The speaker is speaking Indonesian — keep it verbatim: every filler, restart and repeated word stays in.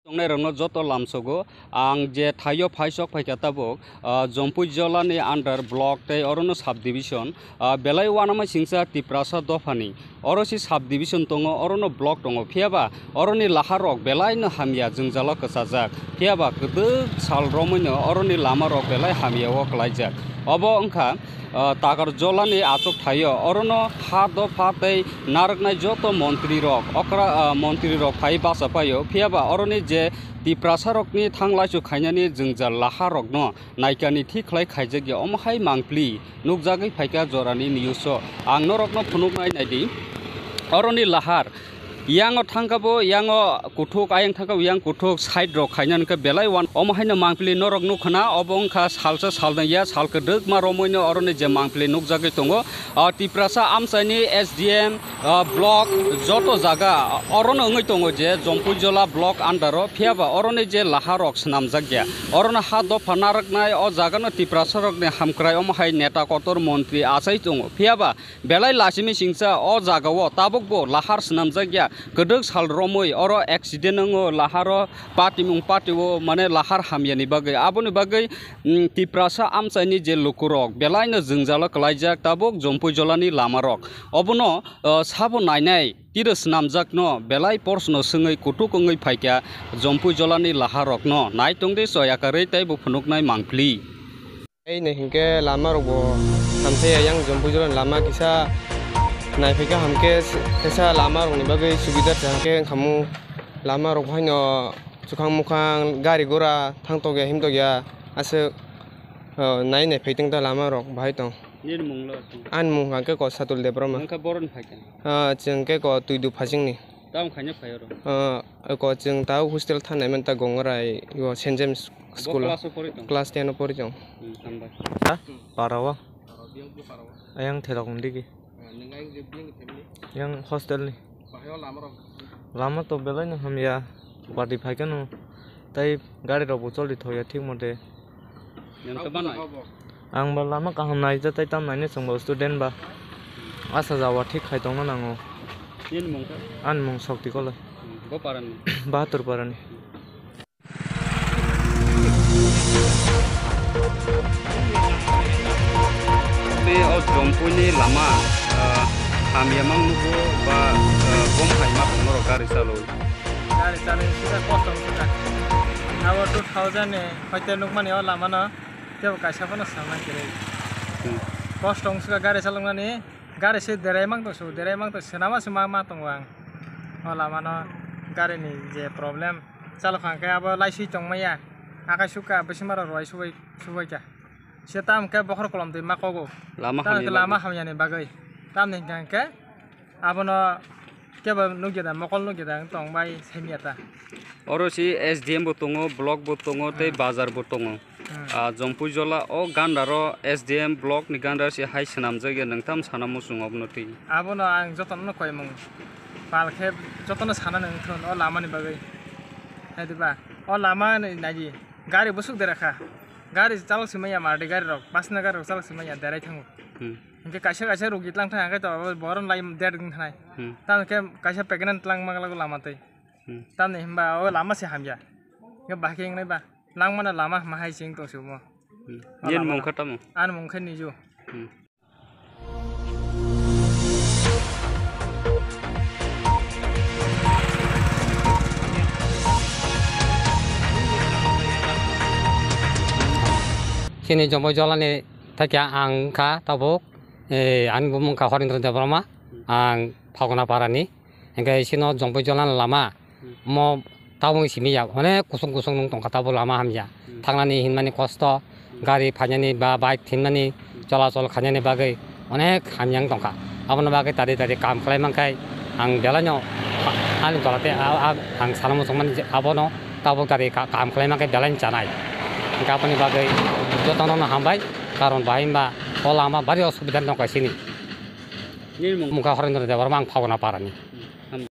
Rangno joto lamsogo ang je thayo phaisok phaikatabo Jompui Jolani under block tei orono subdivision belai wanama singsa Tiprasa dofani orosi subdivision tongo orono block tongo phiaba oroni laharok belai no hamya jungjalo kasajak phiaba keduk sal romoino oroni lamarok belai hamya o klaijak obo ongkha Takar Jolani achok thayo orono ha dofa tei naraknai joto mantri rok okra mantri rok phai basa payo phiaba oroni je Tiprasa rokni thanglaichu khainani jungjal laharok no naikani thiklai khaijak omhai mangpli nukjagui phaika jorani newso ang norokno phunuknai naidi oroni lahar yang thangkabo yang kuthuk ayang thangkabo yang kuthuk side rok khainan ka belai wan omhaino mangpli norok nukhana obongkha salsa salna ya salka duk ma romoino oroni je mangpli nukjagui tongo Tiprasa amsaini S D M block joto jaga orono ngai tongo je Jompui Jola block under phiaba oroni je laharok snamjakya orono ha do phanaraknai o jagano Tiprasa rokni hamkrai omhai neta kotor mantri achai tongo phiaba belai lasimi singsa o jagao tabukbo lahar snamjakya keduk sal romoi oro accident ngo laharo patimung patiwo mane lahar hamyani bagai aboni bagai Tiprasa amsaini je lukurok belai no jungjalo klaijak tabuk Jompui Jolani lamarok obono sabo nainai tiros namjak no belai porsno sungei kutuk ngai phaikya Jompui Jolani laharok no naitongde soyakarei tai bu phunuknai mangpli ei ne hingke lamarok bo hamse yang Jompui Jolani lama kisa naifika hamke kisa lamarok ni bagai subida jangke kamu lamarok haino sukhang mukhang gari gora thangtoge himtogia ase nai ne phaiting ta lamarok bhai tong nin munglo an mung hangke ko satul de brama ka boron phaikan a jengke ko tuidu phajing ni tam khanya phayoro a ko jeng tau hostel thanai man ta gongorai yo Saint James school class ten pori jong ha parawa ayang thelok ndigi yang hostel ni lama to belai na hamya badi phaikan tai gari ro botol di thoya thik mode ang ba lama kaham nai ja tai tam nai ne sangbo student ba asa jawa thik khai tong na nango nin mungka an mung shakti ko la go paran bahatur parani be o Jompui ni lama hamya mangnugo ba bom khaima phonoro gari saloi gari saloi sida kostom sida awo two thousand ne hoite nukmani o lama na tebo kaisa phano samna kire kostom sida gari salongani gari se derai mang to su derai mang to senama suma ma tongwang o lama no gari ni je problem chalo khang ka abo laisi tongmaya akai suka besimara roi subai subai ka setam ka bokhor kolom te makogo lama hamya lama hamya ni bagai tam ni gangke abono keba nugeda mokol nugeda tongbai semiata orosi S D M bo tongo block bo tongo tei bazar bo tongo Jompui Jola o gandaro S D M block ni gandar si hai sanamjage nangtam sanamu sungobnoti abono ang jotono koimung palkhe jotono sana nangthon o lama ni bagai hadiba o lama ni naji gari busuk derakha gari chalok simaya marde gari rok pasna gari chalok simaya derai thangu Hingke kaisa kaisa rugi tlang thang ke to boron lai der ging thanai tam ke kaisa pregnant tlang maglago lama tei tam ne himba o lama se hamya ke bahking nai ba lang mana lama mahai sing to sumo nin mung khatamo an mung khan ni ju Kini Jompui Jolani thakya angka tabuk eh an bumung ka horin de brama ang phagona parani engkai sino Jompui Jolani lama mo tabung simi ya one kusung kusung nung tong katabu lama hamya thangnani hinmani kosto gari phanyani ba bike thinmani cholachol khanyani bagai onek hamyang tongka abona bagai tari tari kam khlai mangkai ang belanyo an tolate ang sanamu songman abono tabuk tari kam khlai mangkai belan chanai kapani bagai jotono na hambai karon bahimba o lama bari osubidar nong kasini nin mung ka horin de brama ang phagona parani